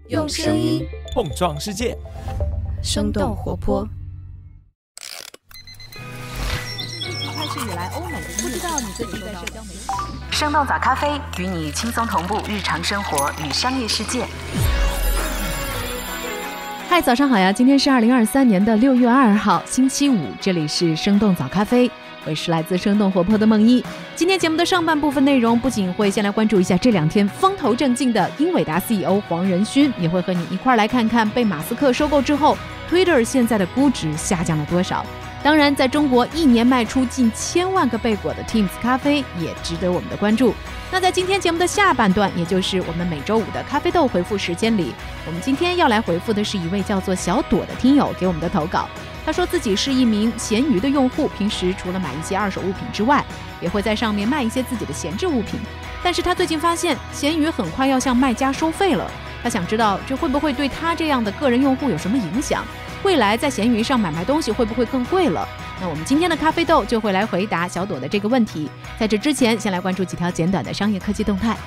用声音碰撞世界， 生动活泼。 开始以来，欧美不知道你最近在社交媒体。 生动早咖啡与你轻松同步日常生活与商业世界。 嗨，早上好呀！今天是2023年的6月2号，星期五，这里是生动早咖啡，我是来自生动活泼的梦一。今天节目的上半部分内容，不仅会先来关注一下这两天风头正劲的英伟达 CEO 黄仁勋，也会和你一块来看看被马斯克收购之后 Twitter 现在的估值下降了多少。当然，在中国一年卖出近1000万个贝果的 Teams 咖啡也值得我们的关注。那在今天节目的下半段，也就是我们每周五的咖啡豆回复时间里，我们今天要来回复的是一位叫做小朵的听友给我们的投稿。他说自己是一名闲鱼的用户，平时除了买一些二手物品之外，也会在上面卖一些自己的闲置物品。但是他最近发现闲鱼很快要向卖家收费了，他想知道这会不会对他这样的个人用户有什么影响，未来在闲鱼上买卖东西会不会更贵了。那我们今天的咖啡豆就会来回答小朵的这个问题。在这之前，先来关注几条简短的商业科技动态。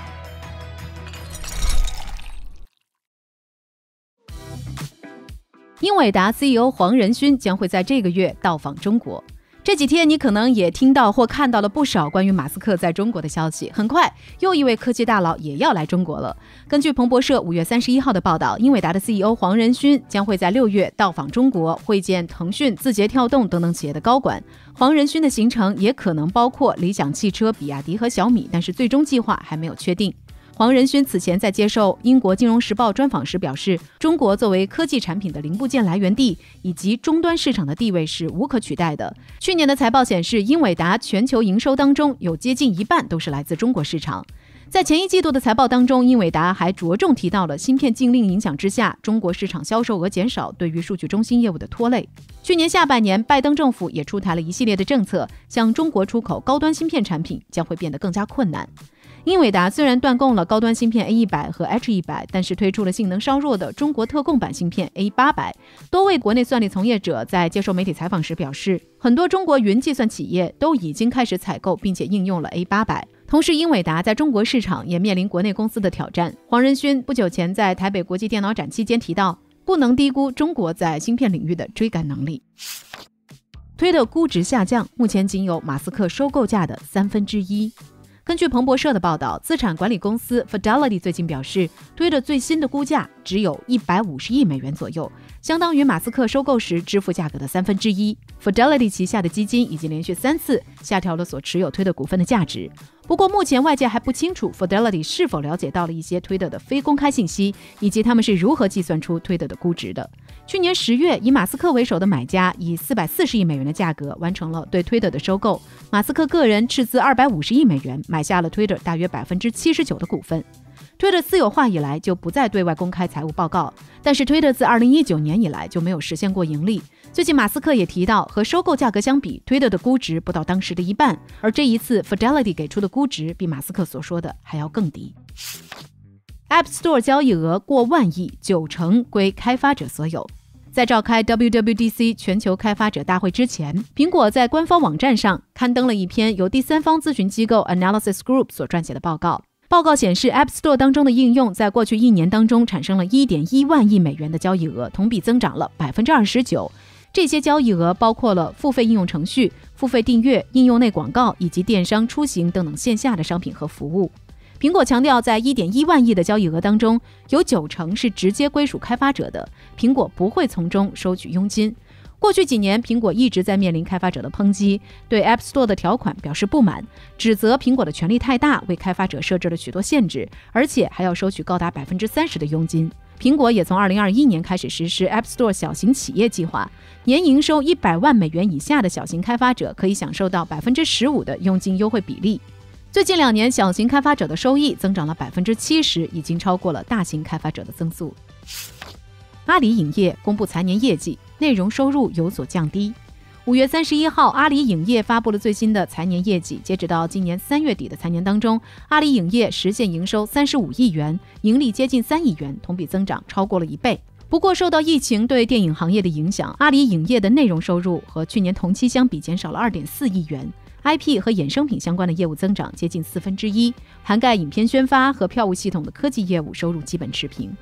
英伟达 CEO 黄仁勋将会在这个月到访中国。这几天你可能也听到或看到了不少关于马斯克在中国的消息，很快又一位科技大佬也要来中国了。根据彭博社5月31号的报道，英伟达的 CEO 黄仁勋将会在6月到访中国，会见腾讯、字节跳动等等企业的高管。黄仁勋的行程也可能包括理想汽车、比亚迪和小米，但是最终计划还没有确定。黄仁勋此前在接受英国金融时报专访时表示，中国作为科技产品的零部件来源地以及终端市场的地位是无可取代的。去年的财报显示，英伟达全球营收当中有接近一半都是来自中国市场。在前一季度的财报当中，英伟达还着重提到了芯片禁令影响之下，中国市场销售额减少对于数据中心业务的拖累。去年下半年，拜登政府也出台了一系列的政策，向中国出口高端芯片产品将会变得更加困难。英伟达虽然断供了高端芯片 A100 和 H100， 但是推出了性能稍弱的中国特供版芯片 A800。多位国内算力从业者在接受媒体采访时表示，很多中国云计算企业都已经开始采购并且应用了 A800。同时，英伟达在中国市场也面临国内公司的挑战。黄仁勋不久前在台北国际电脑展期间提到，不能低估中国在芯片领域的追赶能力。推特估值下降，目前仅有马斯克收购价的1/3。根据彭博社的报道，资产管理公司 Fidelity 最近表示，推特最新的估价只有150亿美元左右，相当于马斯克收购时支付价格的1/3。Fidelity 旗下的基金已经连续3次下调了所持有推特股份的价值。不过目前外界还不清楚 Fidelity 是否了解到了一些推特的非公开信息，以及他们是如何计算出推特的估值的。去年10月，以马斯克为首的买家以440亿美元的价格完成了对推特的收购，马斯克个人斥资250亿美元买下了推特大约79%的股份。推特私有化以来就不再对外公开财务报告，但是推特自2019年以来就没有实现过盈利。最近马斯克也提到，和收购价格相比，推特的估值不到当时的一半，而这一次 Fidelity 给出的估值比马斯克所说的还要更低。App Store 交易额过万亿，90%归开发者所有。在召开 WWDC 全球开发者大会之前，苹果在官方网站上刊登了一篇由第三方咨询机构 Analysis Group 所撰写的报告。报告显示 App Store 当中的应用在过去1年当中产生了 1.1 万亿美元的交易额，同比增长了 29%。这些交易额包括了付费应用程序、付费订阅、应用内广告以及电商、出行等等线下的商品和服务。苹果强调，在 1.1 万亿的交易额当中，有90%是直接归属开发者的，苹果不会从中收取佣金。过去几年，苹果一直在面临开发者的抨击，对 App Store 的条款表示不满，指责苹果的权力太大，为开发者设置了许多限制，而且还要收取高达 30% 的佣金。苹果也从2021年开始实施 App Store 小型企业计划，年营收100万美元以下的小型开发者可以享受到 15% 的佣金优惠比例。最近2年，小型开发者的收益增长了 70%， 已经超过了大型开发者的增速。阿里影业公布财年业绩，内容收入有所降低。5月31号，阿里影业发布了最新的财年业绩。截止到今年3月底的财年当中，阿里影业实现营收35亿元，盈利接近3亿元，同比增长超过了1倍。不过，受到疫情对电影行业的影响，阿里影业的内容收入和去年同期相比减少了 2.4 亿元。IP 和衍生品相关的业务增长接近1/4，涵盖影片宣发和票务系统的科技业务收入基本持平。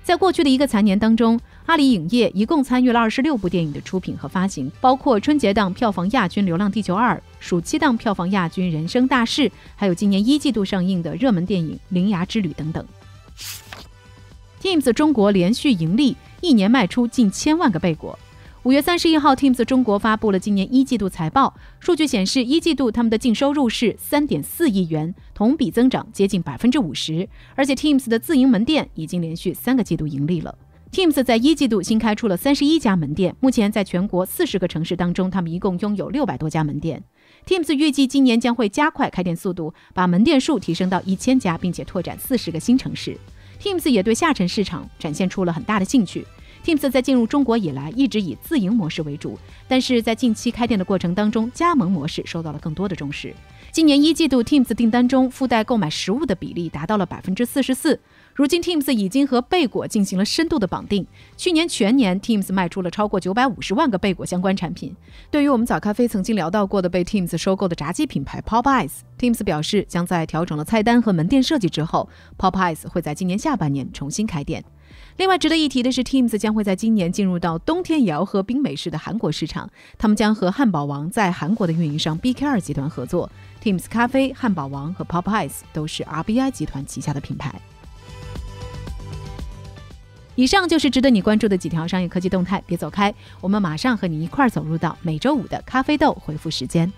在过去的一个财年当中，阿里影业一共参与了26部电影的出品和发行，包括春节档票房亚军《流浪地球2》，暑期档票房亚军《人生大事》，还有今年1季度上映的热门电影《铃芽之旅》等等。Teams 中国连续盈利，1年卖出近1000万个贝果。5月31号 Teams 中国发布了今年1季度财报，数据显示1季度他们的净收入是3.4亿元，同比增长接近50%，而且 Teams 的自营门店已经连续3个季度盈利了。Teams 在1季度新开出了31家门店，目前在全国40个城市当中，他们一共拥有600多家门店。Teams 预计今年将会加快开店速度，把门店数提升到1000家，并且拓展40个新城市。Teams 也对下沉市场展现出了很大的兴趣。Teams 在进入中国以来一直以自营模式为主，但是在近期开店的过程当中，加盟模式受到了更多的重视。今年1季度 Teams 订单中附带购买实物的比例达到了44%。如今 Teams 已经和贝果进行了深度的绑定，去年全年 Teams 卖出了超过950万个贝果相关产品。对于我们早咖啡曾经聊到过的被 Teams 收购的炸鸡品牌 Popeyes， Teams 表示将在调整了菜单和门店设计之后， Popeyes 会在今年下半年重新开店。另外值得一提的是， Teams 将会在今年进入到冬天也要喝冰美式的韩国市场，他们将和汉堡王在韩国的运营商 BK2 集团合作。 Teams 咖啡、汉堡王和 Popeyes 都是 RBI 集团旗下的品牌。以上就是值得你关注的几条商业科技动态，别走开，我们马上和你一块走入到每周五的咖啡豆回复时间。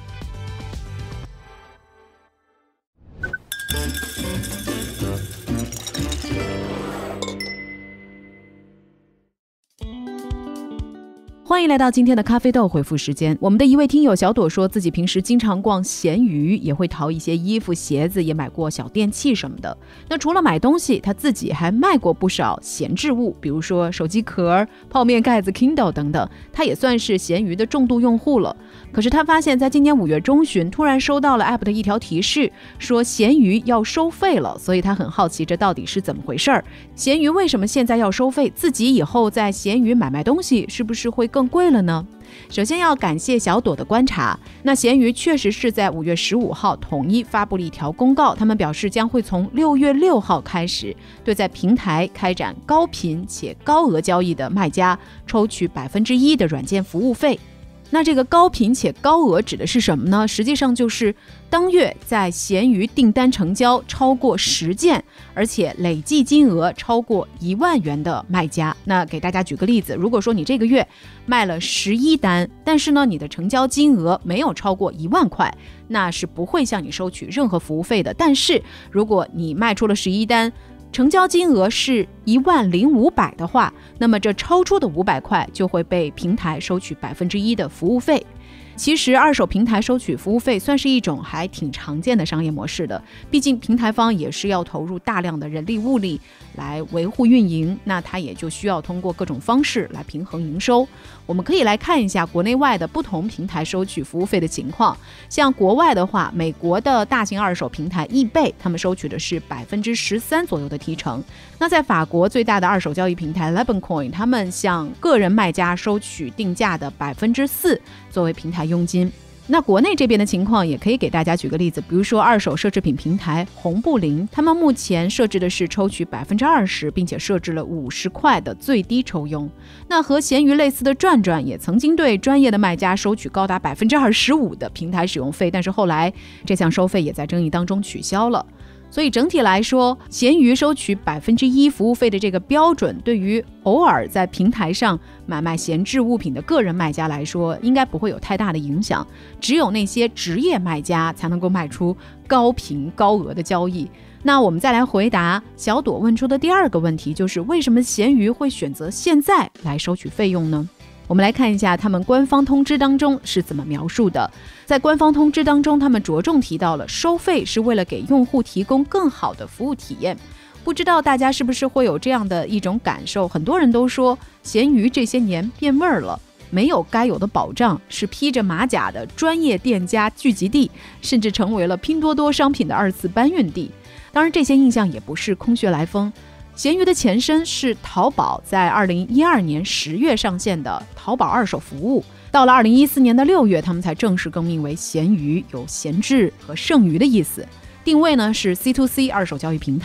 欢迎来到今天的咖啡豆回复时间。我们的一位听友小朵说自己平时经常逛闲鱼，也会淘一些衣服鞋子，也买过小电器什么的。那除了买东西，他自己还卖过不少闲置物，比如说手机壳、泡面盖子、Kindle 等等，他也算是闲鱼的重度用户了。可是他发现在今年5月中旬突然收到了 App 的一条提示，说闲鱼要收费了，所以他很好奇这到底是怎么回事儿。闲鱼为什么现在要收费？自己以后在闲鱼买卖东西是不是会更贵了呢？首先要感谢小朵的观察，那闲鱼确实是在5月15号统一发布了一条公告，他们表示将会从6月6号开始对在平台开展高频且高额交易的卖家抽取1%的软件服务费。那这个高频且高额指的是什么呢？实际上就是当月在闲鱼订单成交超过10件，而且累计金额超过1万元的卖家。那给大家举个例子，如果说你这个月卖了11单，但是呢你的成交金额没有超过1万块，那是不会向你收取任何服务费的。但是如果你卖出了11单，成交金额是10500的话，那么这超出的500块就会被平台收取1%的服务费。其实二手平台收取服务费算是一种还挺常见的商业模式的，毕竟平台方也是要投入大量的人力物力来维护运营，那它也就需要通过各种方式来平衡营收。我们可以来看一下国内外的不同平台收取服务费的情况。像国外的话，美国的大型二手平台易贝，他们收取的是13%左右的提成。那在法国最大的二手交易平台 Leboncoin， 他们向个人卖家收取定价的4%作为平台佣金。那国内这边的情况也可以给大家举个例子，比如说二手奢侈品平台红布林，他们目前设置的是抽取20%，并且设置了50块的最低抽佣。那和闲鱼类似的转转也曾经对专业的卖家收取高达25%的平台使用费，但是后来这项收费也在争议当中取消了。所以整体来说，闲鱼收取1%服务费的这个标准，对于偶尔在平台上买卖闲置物品的个人卖家来说，应该不会有太大的影响。只有那些职业卖家才能够卖出高频高额的交易。那我们再来回答小朵问出的第二个问题，就是为什么闲鱼会选择现在来收取费用呢？我们来看一下他们官方通知当中是怎么描述的。在官方通知当中，他们着重提到了收费是为了给用户提供更好的服务体验。不知道大家是不是会有这样的一种感受，很多人都说闲鱼这些年变味儿了，没有该有的保障，是披着马甲的专业店家聚集地，甚至成为了拼多多商品的2次搬运地。当然这些印象也不是空穴来风，闲鱼的前身是淘宝在2012年10月上线的淘宝二手服务，到了2014年的6月，他们才正式更名为闲鱼，有闲置和剩余的意思。定位呢是 C2C 二手交易平台。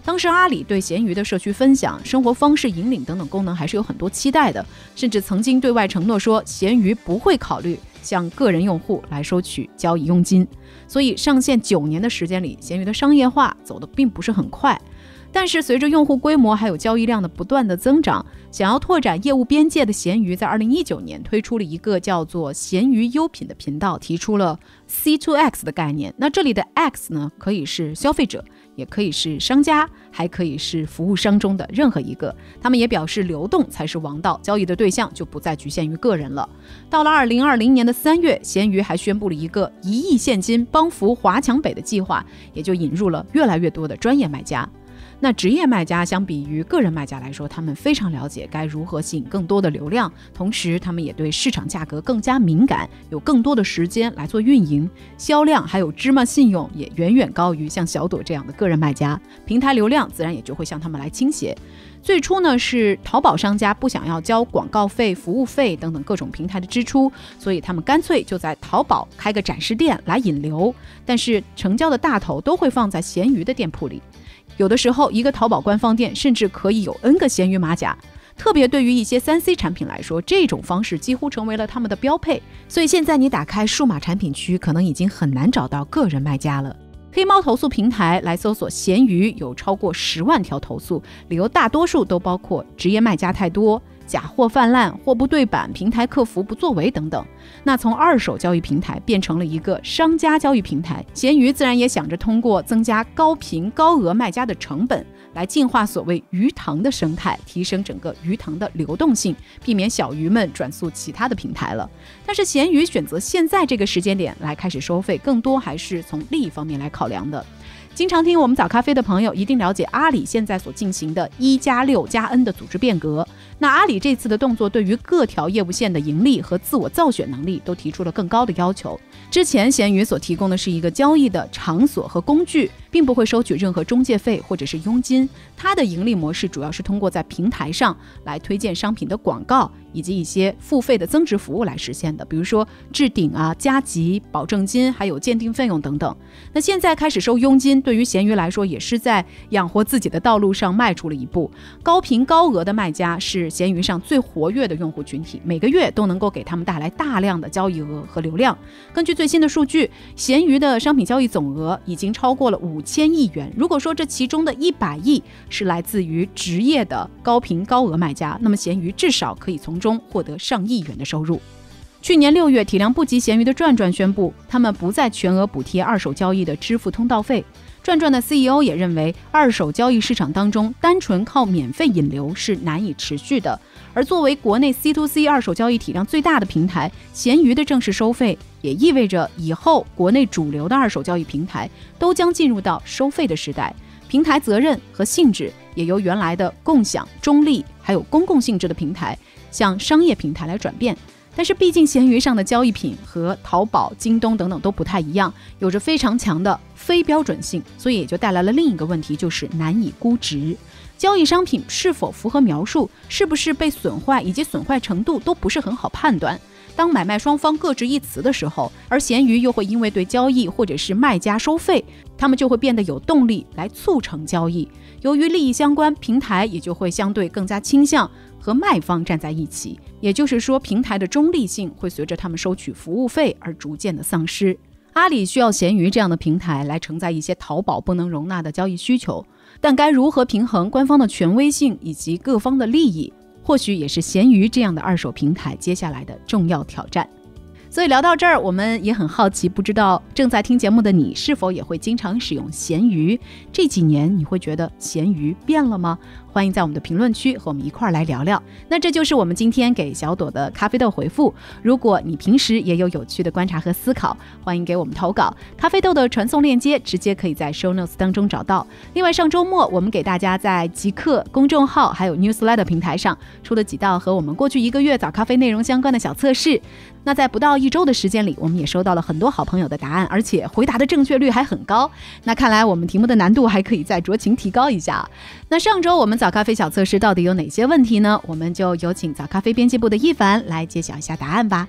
当时阿里对闲鱼的社区分享、生活方式引领等等功能还是有很多期待的，甚至曾经对外承诺说闲鱼不会考虑向个人用户来收取交易佣金。所以上线9年的时间里，闲鱼的商业化走得并不是很快。但是随着用户规模还有交易量的不断的增长，想要拓展业务边界的闲鱼在2019年推出了一个叫做闲鱼优品的频道，提出了 C2X 的概念。那这里的 X 呢，可以是消费者，也可以是商家，还可以是服务商中的任何一个。他们也表示流动才是王道，交易的对象就不再局限于个人了。到了2020年的3月，闲鱼还宣布了一个1亿现金帮扶华强北的计划，也就引入了越来越多的专业卖家。那职业卖家相比于个人卖家来说，他们非常了解该如何吸引更多的流量，同时他们也对市场价格更加敏感，有更多的时间来做运营，销量还有芝麻信用也远远高于像小朵这样的个人卖家，平台流量自然也就会向他们来倾斜。最初呢是淘宝商家不想要交广告费、服务费等等各种平台的支出，所以他们干脆就在淘宝开个展示店来引流，但是成交的大头都会放在闲鱼的店铺里。有的时候一个淘宝官方店甚至可以有 N 个闲鱼马甲，特别对于一些 3C 产品来说，这种方式几乎成为了他们的标配。所以现在你打开数码产品区，可能已经很难找到个人卖家了。黑猫投诉平台来搜索闲鱼，有超过10万条投诉，理由大多数都包括职业卖家太多、假货泛滥、货不对版、平台客服不作为等等。那从二手交易平台变成了一个商家交易平台，闲鱼自然也想着通过增加高频高额卖家的成本，来净化所谓鱼塘的生态，提升整个鱼塘的流动性，避免小鱼们转速其他的平台了。但是闲鱼选择现在这个时间点来开始收费，更多还是从利益方面来考量的。经常听我们早咖啡的朋友一定了解阿里现在所进行的1+6+N 的组织变革。那阿里这次的动作对于各条业务线的盈利和自我造血能力都提出了更高的要求。之前闲鱼所提供的是一个交易的场所和工具，并不会收取任何中介费或者是佣金，它的盈利模式主要是通过在平台上来推荐商品的广告以及一些付费的增值服务来实现的，比如说置顶啊、加急、保证金还有鉴定费用等等。那现在开始收佣金，对于闲鱼来说也是在养活自己的道路上迈出了一步。高频高额的卖家是闲鱼上最活跃的用户群体，每个月都能够给他们带来大量的交易额和流量。根据最新的数据，闲鱼的商品交易总额已经超过了5000亿元。如果说这其中的100亿是来自于职业的高频高额卖家，那么闲鱼至少可以从中获得上亿元的收入。去年6月，体量不及闲鱼的转转宣布，他们不再全额补贴二手交易的支付通道费。转转的 CEO 也认为，二手交易市场当中单纯靠免费引流是难以持续的。而作为国内 C2C 二手交易体量最大的平台，闲鱼的正式收费也意味着以后国内主流的二手交易平台都将进入到收费的时代。平台责任和性质也由原来的共享、中立还有公共性质的平台向商业平台来转变。但是毕竟闲鱼上的交易品和淘宝、京东等等都不太一样，有着非常强的非标准性，所以也就带来了另一个问题，就是难以估值。交易商品是否符合描述，是不是被损坏以及损坏程度都不是很好判断。当买卖双方各执一词的时候，而闲鱼又会因为对交易或者是卖家收费，他们就会变得有动力来促成交易。由于利益相关，平台也就会相对更加倾向和卖方站在一起，也就是说平台的中立性会随着他们收取服务费而逐渐的丧失。阿里需要闲鱼这样的平台来承载一些淘宝不能容纳的交易需求，但该如何平衡官方的权威性以及各方的利益，或许也是闲鱼这样的二手平台接下来的重要挑战。所以聊到这儿，我们也很好奇，不知道正在听节目的你是否也会经常使用闲鱼？这几年你会觉得闲鱼变了吗？欢迎在我们的评论区和我们一块儿来聊聊。那这就是我们今天给小朵的咖啡豆回复。如果你平时也有有趣的观察和思考，欢迎给我们投稿。咖啡豆的传送链接直接可以在 show notes 当中找到。另外上周末我们给大家在极客公众号还有 newsletter 平台上出了几道和我们过去1个月早咖啡内容相关的小测试。那在不到1周的时间里，我们也收到了很多好朋友的答案，而且回答的正确率还很高。那看来我们题目的难度还可以再酌情提高一下。那上周我们早咖啡小测试到底有哪些问题呢？我们就有请早咖啡编辑部的一凡来揭晓一下答案吧。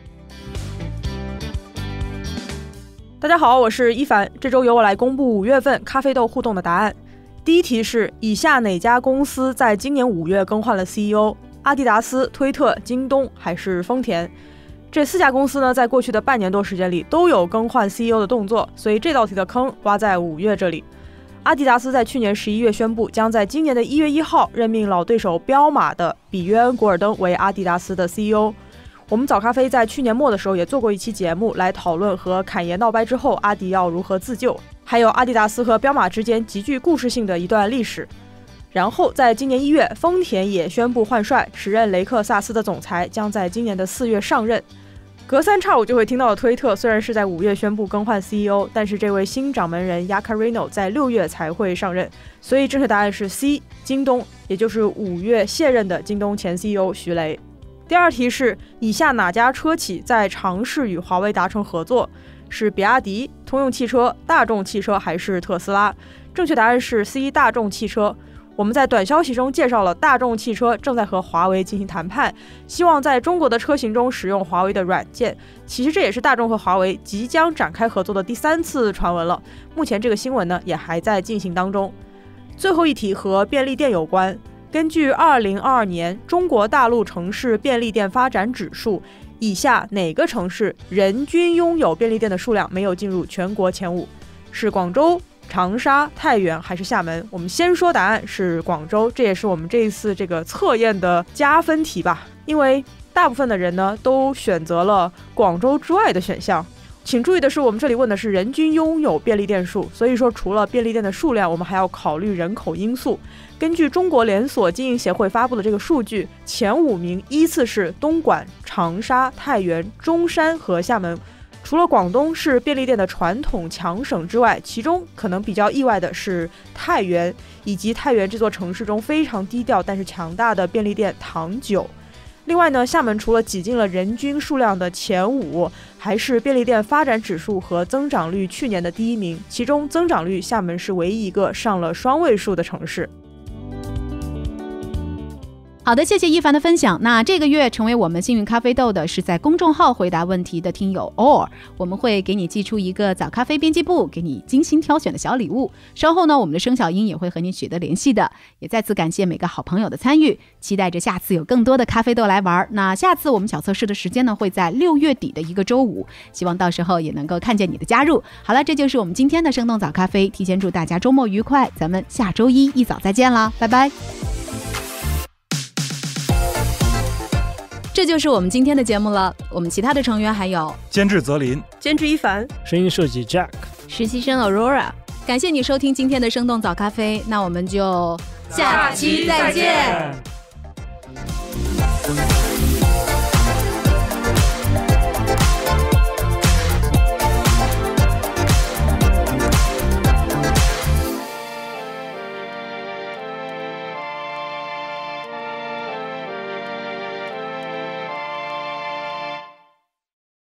大家好，我是一凡，这周由我来公布5月份咖啡豆互动的答案。 第一题是以下哪家公司在今年5月更换了 CEO？ 阿迪达斯、推特、京东还是丰田？这4家公司呢，在过去的半年多时间里都有更换 CEO 的动作，所以这道题的坑挖在5月这里。阿迪达斯在去年11月宣布，将在今年的1月1号任命老对手彪马的比约恩·古尔登为阿迪达斯的 CEO。我们早咖啡在去年末的时候也做过一期节目来讨论和侃爷闹掰之后阿迪要如何自救，还有阿迪达斯和彪马之间极具故事性的一段历史。然后在今年1月，丰田也宣布换帅，时任雷克萨斯的总裁将在今年的4月上任。隔三差五就会听到的推特，虽然是在5月宣布更换 CEO， 但是这位新掌门人 Yaccarino 在6月才会上任，所以正确答案是 C， 京东，也就是5月卸任的京东前 CEO 徐雷。第二题是以下哪家车企在尝试与华为达成合作？是比亚迪、通用汽车、大众汽车还是特斯拉？正确答案是 C， 大众汽车。我们在短消息中介绍了大众汽车正在和华为进行谈判，希望在中国的车型中使用华为的软件。其实这也是大众和华为即将展开合作的第3次传闻了，目前这个新闻呢也还在进行当中。最后一题和便利店有关，根据2022年中国大陆城市便利店发展指数，以下哪个城市人均拥有便利店的数量没有进入全国前5？是广州、长沙、太原还是厦门？我们先说答案是广州，这也是我们这一次这个测验的加分题吧，因为大部分的人呢都选择了广州之外的选项。请注意的是，我们这里问的是人均拥有便利店数，所以说除了便利店的数量，我们还要考虑人口因素。根据中国连锁经营协会发布的这个数据，前5名依次是东莞、长沙、太原、中山和厦门。除了广东是便利店的传统强省之外，其中可能比较意外的是太原，以及太原这座城市中非常低调但是强大的便利店糖酒。另外呢，厦门除了挤进了人均数量的前5，还是便利店发展指数和增长率去年的第1名，其中增长率厦门是唯一一个上了双位数的城市。 好的，谢谢一凡的分享。那这个月成为我们幸运咖啡豆的是在公众号回答问题的听友 Or， 我们会给你寄出一个早咖啡编辑部给你精心挑选的小礼物。稍后呢，我们的生小英也会和你取得联系的。也再次感谢每个好朋友的参与，期待着下次有更多的咖啡豆来玩。那下次我们小测试的时间呢，会在6月底的一个周五，希望到时候也能够看见你的加入。好了，这就是我们今天的生动早咖啡，提前祝大家周末愉快，咱们下周一一早再见啦，拜拜。这就是我们今天的节目了。我们其他的成员还有监制泽林， 监制一凡， 声音设计 Jack， 实习生 Aurora。 感谢你收听今天的生动早咖啡，那我们就下期再见。